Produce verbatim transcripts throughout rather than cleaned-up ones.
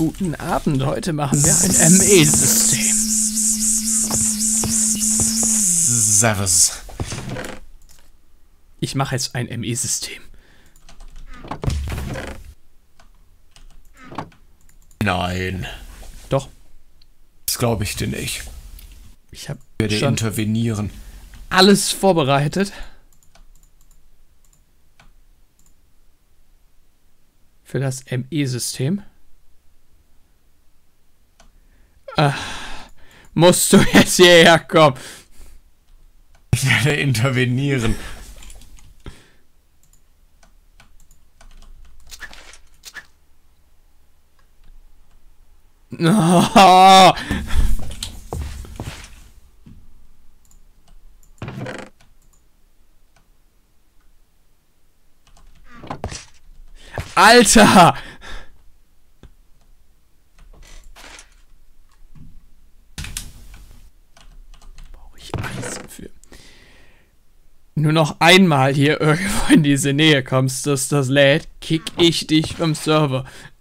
guten Abend. Heute machen wir ein M E-System. Servus. Ich mache jetzt ein M E-System. Nein. Doch. Das glaube ich dir nicht. Ich habe Ich werde schon intervenieren. alles vorbereitet. Für das M E-System. Ah, musst du jetzt hierher kommen? Ich werde intervenieren. Oh. Alter! Brauche ich Eisen für. Nur noch einmal hier irgendwo in diese Nähe kommst, dass das lädt, kick ich dich vom Server.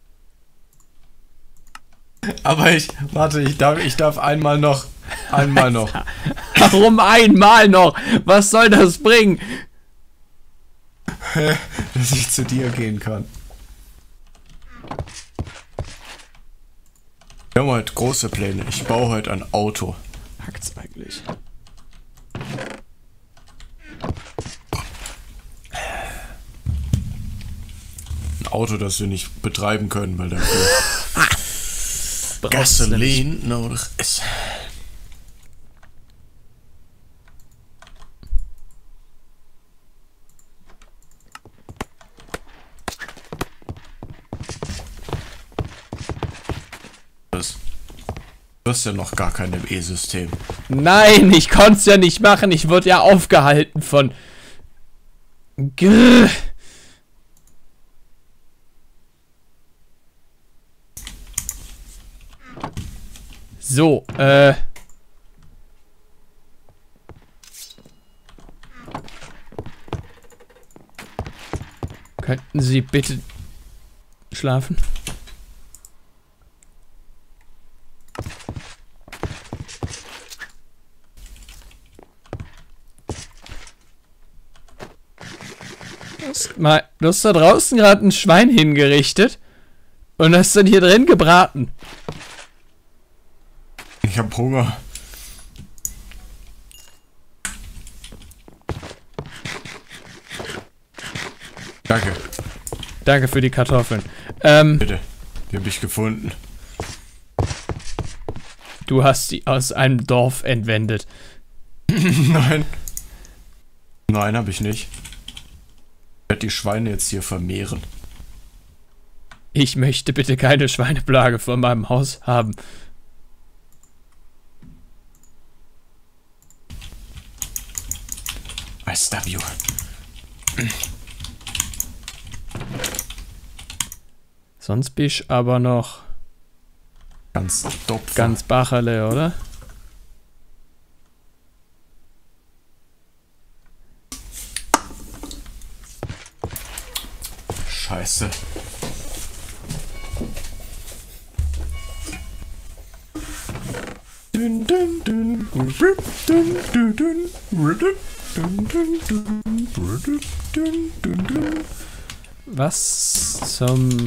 Aber ich, warte, ich darf, ich darf einmal noch, einmal noch. Warum einmal noch? Was soll das bringen? Dass ich zu dir gehen kann. Wir haben heute große Pläne. Ich baue heute ein Auto. Hackt's eigentlich? Ein Auto, das wir nicht betreiben können, weil dafür Brauchst du nämlich- Gasoline nodig ist. Du hast ja noch gar kein M E-System. Nein, ich konnte es ja nicht machen. Ich wurde ja aufgehalten von... Grrr. So, äh... Könnten Sie bitte schlafen? Mal, du hast da draußen gerade ein Schwein hingerichtet und hast dann hier drin gebraten. Ich hab Hunger. Danke. Danke für die Kartoffeln. Ähm, Bitte. Die hab ich gefunden. du hast sie aus einem Dorf entwendet. Nein. Nein, hab ich nicht. Ich werde die Schweine jetzt hier vermehren. Ich möchte bitte keine Schweineplage vor meinem Haus haben. I stab you. Sonst bist du aber noch Ganz dopf. ganz Bacherle, oder? Scheiße. Dun, dun, dun. Dun, dun, dun. Dun, dun, dun. Dun, dun, dun. Was zum...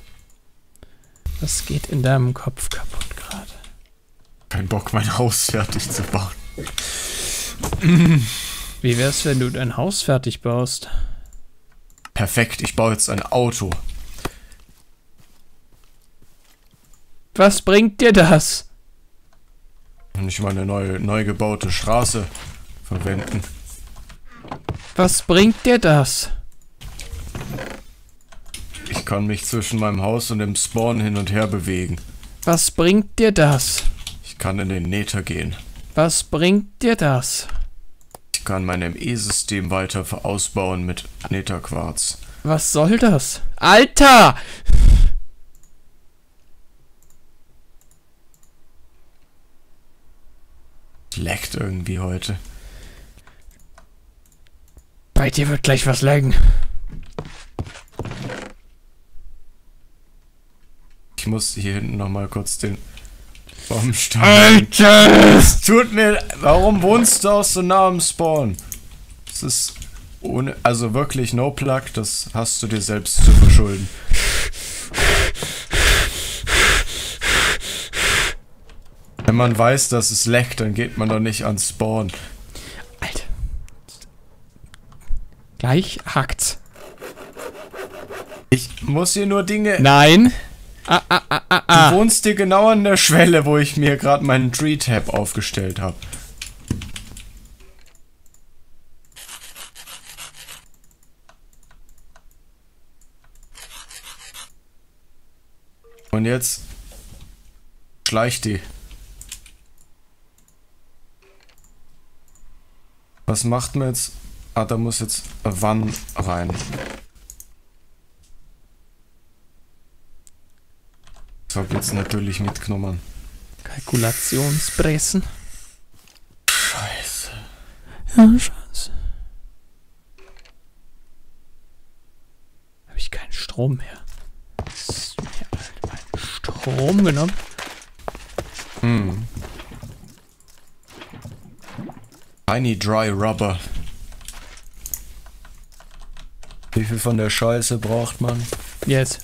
Was geht in deinem Kopf kaputt gerade? Kein Bock, mein Haus fertig zu bauen. Wie wär's, wenn du dein Haus fertig baust? Perfekt, ich baue jetzt ein Auto. Was bringt dir das? Und ich meine neue, neu gebaute Straße verwenden. Was bringt dir das? Ich kann mich zwischen meinem Haus und dem Spawn hin und her bewegen. Was bringt dir das? Ich kann in den Nether gehen. Was bringt dir das? Ich kann mein M E-System weiter ausbauen mit Netherquarz. Was soll das? Alter! Leckt irgendwie heute. Bei dir wird gleich was laggen. Ich muss hier hinten nochmal kurz den Baumstamm. Alter! Es tut mir. Warum wohnst du auch so nah am Spawn? Das ist ohne. Also wirklich no plug, das hast du dir selbst zu verschulden. Wenn man weiß, dass es leckt, dann geht man doch nicht ans Spawn. Alter. Gleich hackt's. Ich muss hier nur Dinge. Nein. Ah, ah, ah, ah, ah. Du wohnst dir genau an der Schwelle, wo ich mir gerade meinen Tree-Tab aufgestellt habe. Und jetzt schleicht die. Was macht man jetzt? Ah, da muss jetzt Wann rein. Das hab ich jetzt natürlich mitgenommen. Kalkulationspressen. Scheiße. Ja, Scheiße. Habe ich keinen Strom mehr. Ist mir halt meinen Strom genommen. Hm. Tiny Dry Rubber. Wie viel von der Scheiße braucht man? Jetzt.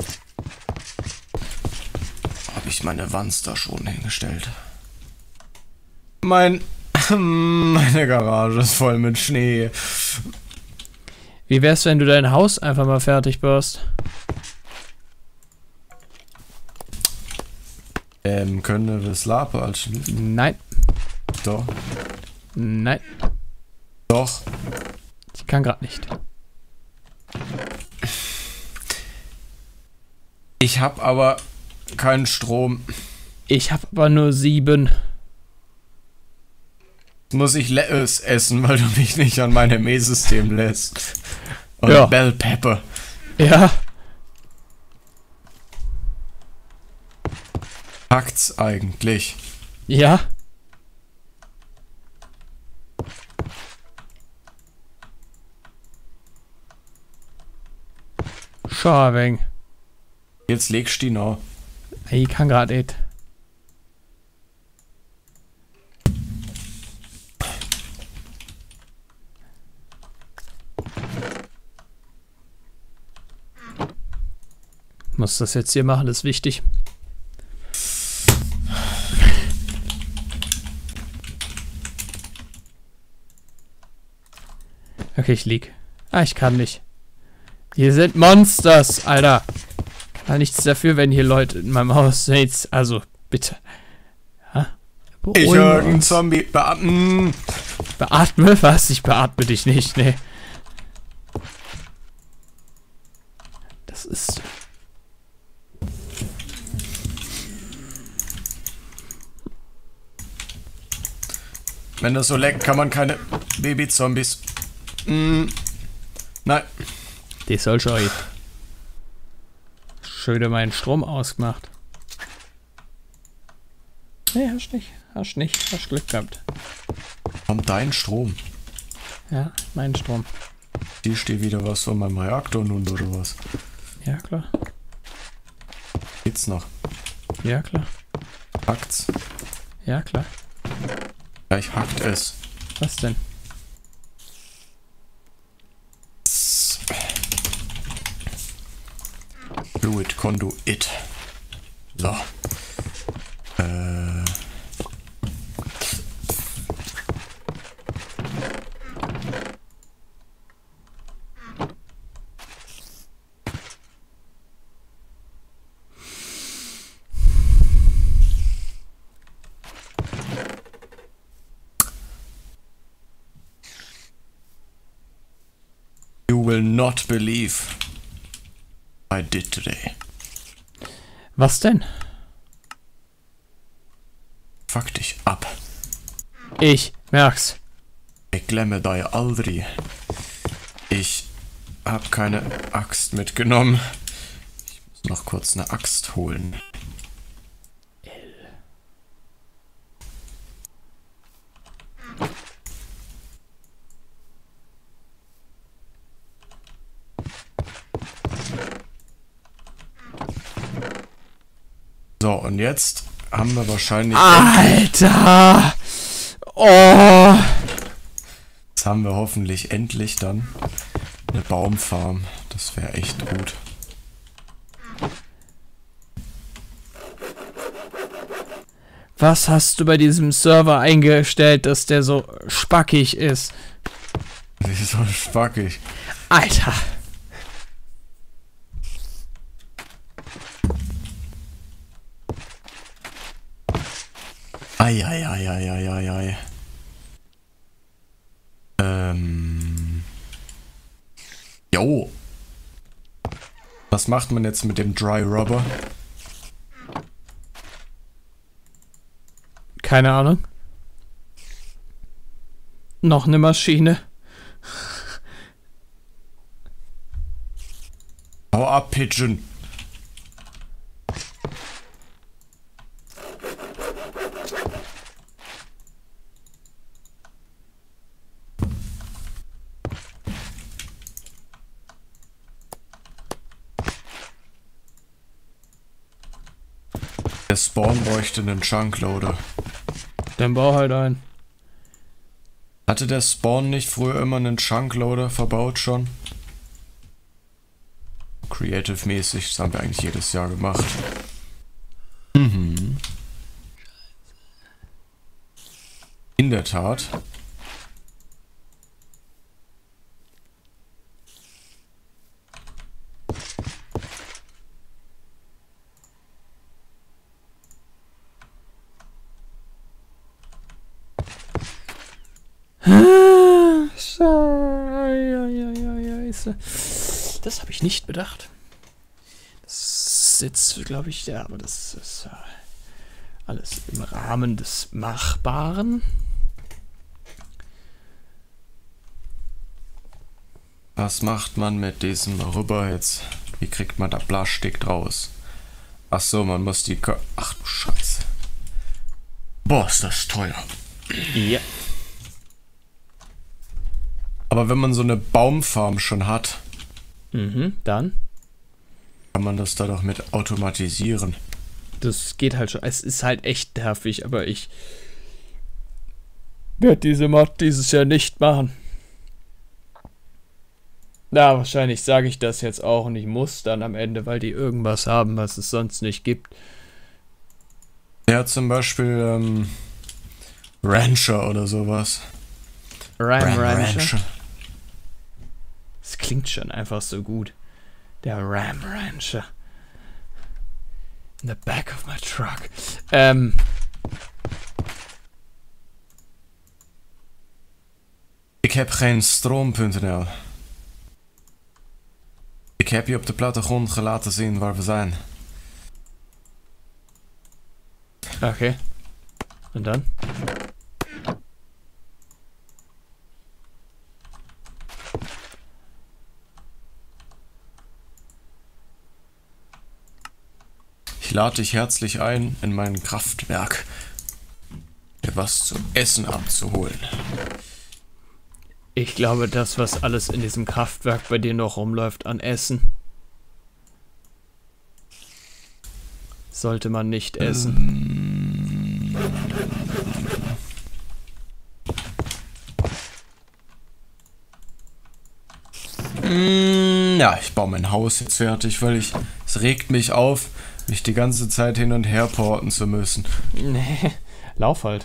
Habe ich meine Wands da schon hingestellt? Mein... Meine Garage ist voll mit Schnee. Wie wär's, wenn du dein Haus einfach mal fertig baust? Ähm, können wir Slape als Schlüssel? Nein. Doch. Nein. Doch. Ich kann gerade nicht. Ich hab aber keinen Strom. Ich habe aber nur sieben. Muss ich Lettuce essen, weil du mich nicht an meinem E-System lässt. Und Ja. Bell Pepper. Ja. Hackt's eigentlich? Ja. Scharweng. Jetzt legst du die noch. Ich kann gerade nicht. Muss das jetzt hier machen, ist wichtig. Okay, ich lieg. Ah, ich kann nicht. Hier sind Monsters, Alter. Kann nichts dafür, wenn hier Leute in meinem Haus sind. Also, bitte. Ja? Ich höre einen Zombie. Beatmen. Beatme? Was? Ich beatme dich nicht, ne. Das ist... Wenn das so leckt, kann man keine Baby-Zombies. Mm. Nein. Die soll schon. Schön meinen Strom ausgemacht. Nee, hast nicht. Hast nicht. Hast Glück gehabt. Kommt dein Strom? Ja, mein Strom. Hier steht wieder was von meinem Reaktor nun oder was? Ja, klar. Geht's noch? Ja, klar. Hackt's? Ja, klar. Gleich hackt es. Was denn? Fluid Conduit. So. Äh. You will not believe I did today. Was denn? Fuck dich ab. Ich merk's. Ich glemme dig aldrig. Ich hab keine Axt mitgenommen. Ich muss noch kurz eine Axt holen. So, und jetzt haben wir wahrscheinlich... Alter! Oh! Jetzt haben wir hoffentlich endlich dann eine Baumfarm. Das wäre echt gut. Was hast du bei diesem Server eingestellt, dass der so spackig ist? Die ist so spackig. Alter! Eieieiei. Ähm. Jo. Was macht man jetzt mit dem Dry Rubber? Keine Ahnung. Noch eine Maschine. Hau ab, Pigeon. Der Spawn bräuchte einen Chunkloader. Dann bau halt ein. Hatte der Spawn nicht früher immer einen Chunkloader verbaut schon? Creative-mäßig, das haben wir eigentlich jedes Jahr gemacht. Mhm. In der Tat. Das habe ich nicht bedacht. Das ist jetzt, glaube ich, ja, aber das ist äh, alles im Rahmen des Machbaren. Was macht man mit diesem Rüber jetzt? Wie kriegt man da Plastik draus? Ach so, man muss die... Ko Ach du Scheiße. Boah, ist das teuer. Ja. Aber wenn man so eine Baumfarm schon hat, Mhm, dann? kann man das da doch mit automatisieren. Das geht halt schon. Es ist halt echt nervig, aber ich werde diese Mod dieses Jahr nicht machen. Na, wahrscheinlich sage ich das jetzt auch und ich muss dann am Ende, weil die irgendwas haben, was es sonst nicht gibt. Ja, zum Beispiel ähm, Rancher oder sowas. Ram Ram Rancher. Rancher. Das klingt schon einfach so gut. Der Ram Rancher. In the back of my truck. Ähm. Ik heb geen stroom punt n l. Ik heb je op de plattegrond gelaten zien waar we zijn. Okay. Und dann? Ich lade dich herzlich ein, in mein Kraftwerk dir was zu essen abzuholen. Ich glaube, das, was alles in diesem Kraftwerk bei dir noch rumläuft an Essen, sollte man nicht essen. Mm, ja, ich baue mein Haus jetzt fertig, weil ich es regt mich auf, mich die ganze Zeit hin und her porten zu müssen. Nee, lauf halt.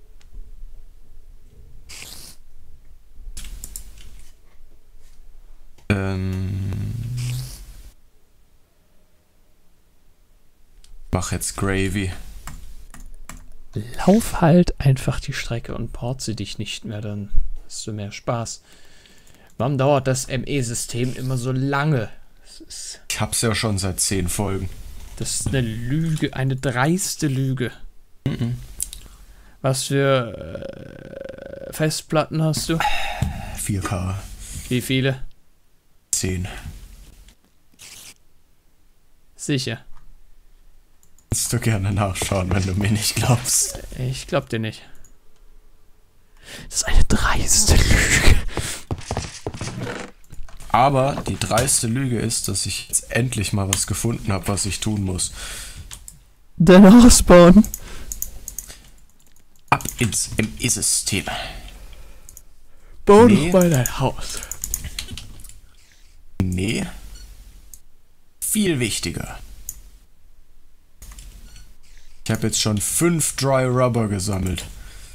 Ähm, mach jetzt Gravy. Lauf halt einfach die Strecke und port sie dich nicht mehr, dann hast du mehr Spaß. Warum dauert das M E-System immer so lange? Das ist, Ich hab's ja schon seit zehn Folgen. das ist eine Lüge, eine dreiste Lüge. Mhm. Was für äh, Festplatten hast du? vier K. Wie viele? zehn. Sicher. Kannst du gerne nachschauen, wenn du mir nicht glaubst. Ich glaub dir nicht. Das ist eine dreiste Lüge. Aber die dreiste Lüge ist, dass ich jetzt endlich mal was gefunden habe, was ich tun muss. Dein Haus bauen. Ab ins M E-System. Bau Nee. doch mal dein Haus. Nee. Viel wichtiger. Ich habe jetzt schon fünf Dry Rubber gesammelt.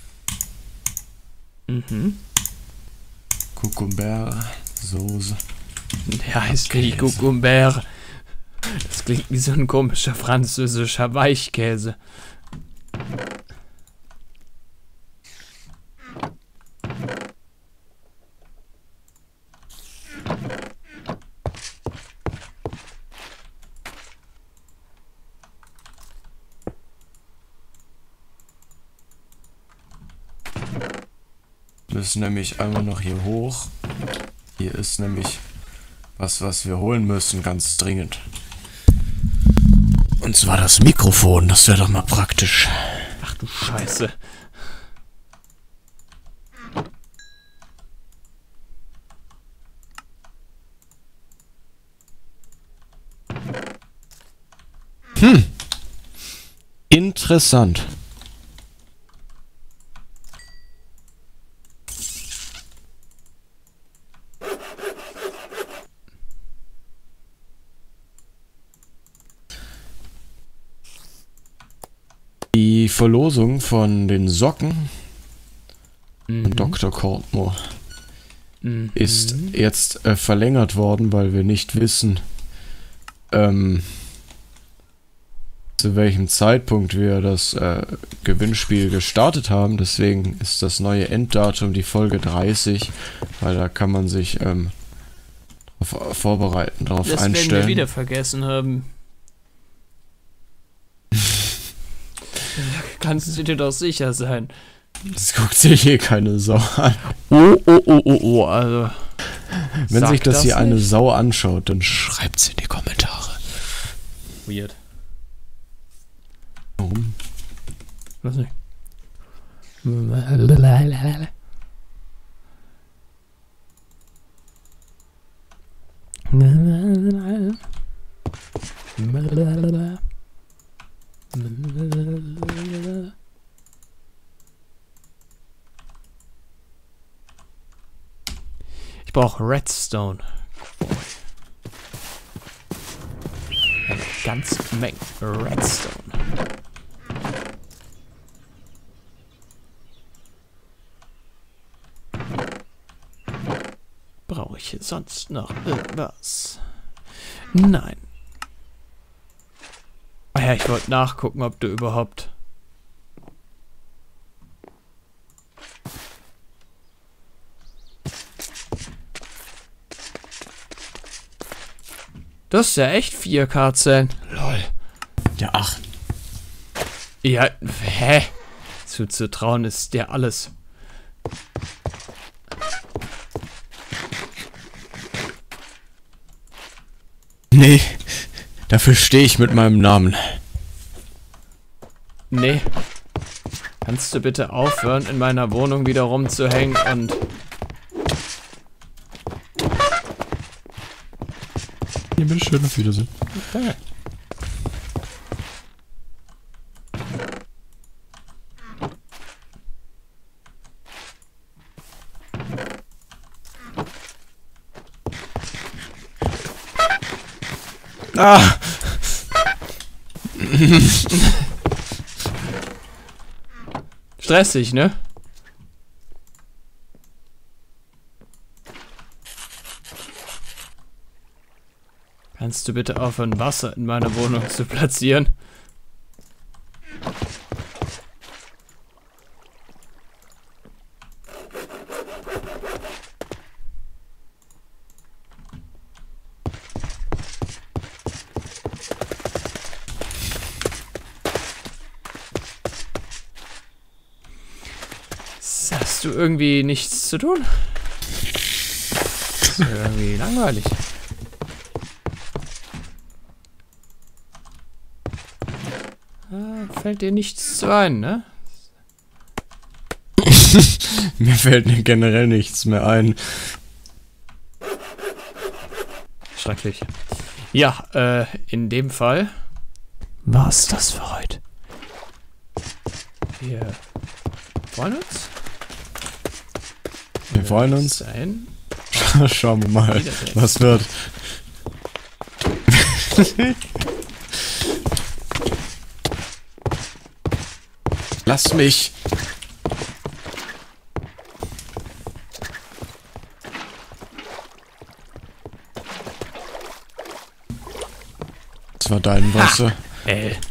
Mhm. Cucumber, Soße. Der heißt Okay, nicht Cucumber. Das klingt wie so ein komischer französischer Weichkäse. Wir müssen nämlich einmal noch hier hoch. Hier ist nämlich was, was wir holen müssen, ganz dringend. Und zwar das Mikrofon, das wäre doch mal praktisch. Ach du Scheiße. Hm. Interessant. Die Verlosung von den Socken Mhm. von Doktor Cortmore Mhm. ist jetzt äh, verlängert worden, weil wir nicht wissen, ähm, zu welchem Zeitpunkt wir das äh, Gewinnspiel gestartet haben. Deswegen ist das neue Enddatum die Folge dreißig, weil da kann man sich ähm, darauf vorbereiten, darauf Das werden wir einstellen. wieder vergessen haben. Kannst du dir doch sicher sein. Das guckt sich hier keine Sau an. Oh, oh, oh, oh, oh, also. Wenn sag sich das, hier eine nicht. Sau anschaut, dann schreibt sie in die Kommentare. Weird. Warum? Was nicht? Ich brauche Redstone. Eine ganze Menge Redstone. Brauche ich hier sonst noch irgendwas? Nein. Ah ja, ich wollte nachgucken, ob du überhaupt... Das ist ja echt vier K-Zellen. Lol. Ja, ach. Ja, hä? Zuzutrauen ist dir alles. Nee, dafür stehe ich mit meinem Namen. Nee. Kannst du bitte aufhören, in meiner Wohnung wieder rumzuhängen und... Ja, bitte schön, auf Wiedersehen. Okay. Ah! Stressig, ne? Kannst du bitte aufhören, Wasser in meiner Wohnung zu platzieren? Hast du irgendwie nichts zu tun? Das ist ja irgendwie langweilig. Ah, fällt dir nichts zu ein, ne? Mir fällt generell nichts mehr ein. Schrecklich. Ja, äh, in dem Fall war's das für heute. Wir freuen uns. Wir freuen uns. Sein. Schauen wir mal, was wird. Lass mich. Das war dein Wasser. Ey.